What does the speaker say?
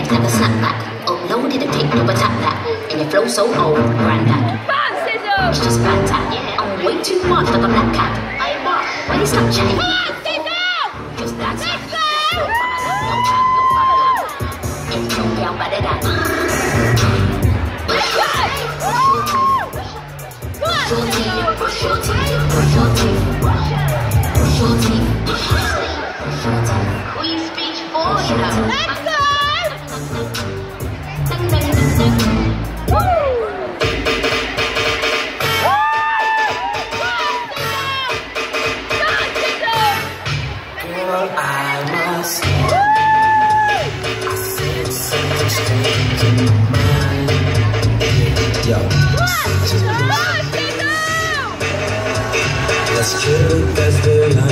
like a snapback. Uploaded a TikTok attack that. And your flow so old, granddad. It's just bad tap. I'm way too much like a black cat. Why you stop chatting? Just that's it. It's no girl better than. Brush your teeth, brush your teeth, brush your teeth, brush your teeth, brush your teeth. Queen speech for you. Let's go! Girl, I must say, I said something strange in my mind. Yo. That's true, that's the line.